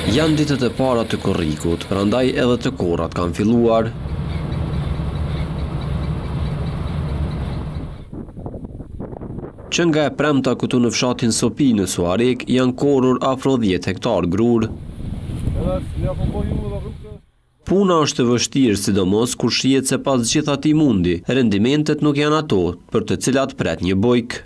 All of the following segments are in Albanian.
Janë ditët e para të korrikut, prandaj edhe të korrat kanë filluar. Që nga e premta këtu në fshatin Sopi në Suarek janë korrur afro 10 hektar grur. Puna është e vështirë, sidomos kur shihet se pas gjithë atij mundi, rendimentet nuk janë ato për të cilat pret një bojk.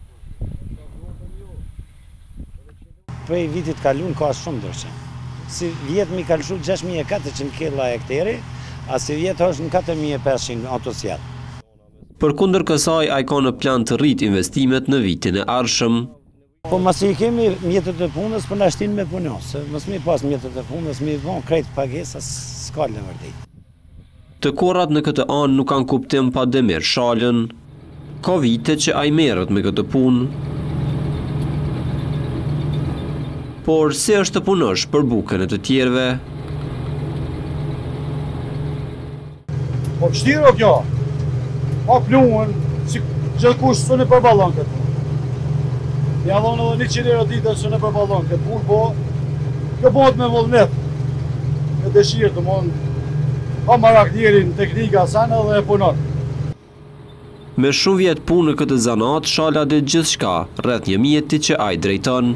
Prej vitit kaluar ka shumë ndryshim. Si vjet mi kalshu 6400 kg hektari, a si vjet është në 4500 autosjell. Përkundër kësaj, ai ka në plan të rrit investimet në vitin e ardhshëm. Po mos i kemi mjetet e punës për na shtin me punos, mos mi pas mjetet e punës, mi von krejt pagesa s'ka në vërtet. Të korrat në këtë anë nuk kanë kuptim pa Demir Shalën. Ka vite që ai merret me këtë punë. Por si është të punosh për bukën e të tjerëve? Po vështirë kjo. Pa pluhën, si gjithkush së në përballon këtë punë. Ja dhonë edhe 100 euro ditë së në përballon këtë punë, po kjo bëhet me vullnet. Me dëshirë të mund pa marak njerin teknika sana dhe e punon. Me shumë vjet punë në këtë zanat, Shala dhe gjithçka rreth një mjeti që ai drejton.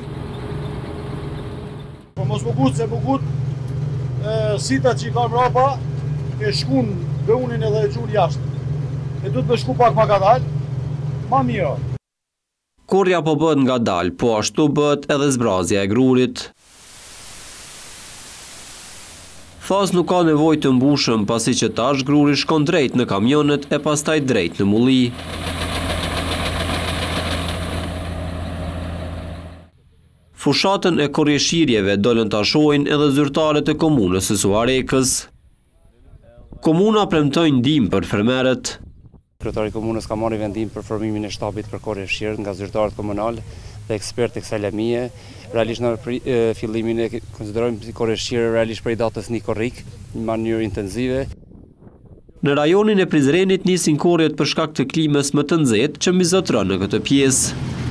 Po mos bugut se bugut, sita që i ka mrapa, e shkun bëunin edhe e gjur jashtë. E du të me shku pak ma ka dalë, ma mirë. Korrja po bëhet nga dalë, po ashtu bëhet edhe zbrazja e grurit. Thas nuk ka nevojë të mbushëm pasi që tash gruri shkon drejt në kamionet e pastaj drejt në mulli. Fushatën e korrjeshirjeve dolën ta shohin edhe zyrtarët e komunës së Suarekës. Komuna premtoi ndihmë për fermerët. Kryetari i komunës ka marrë vendim për formimin e shtabit për korrjeshir nga zyrtarët komunal dhe ekspertë e kësaj lëmie. Realisht në fillimin e konsiderojmë korrjeshir realisht prej datës 1 korrik në mënyrë intensive. Në rajonin e Prizrenit nisin korrjet për shkak të klimës më të nxehtë që mizotron në këtë pjesë.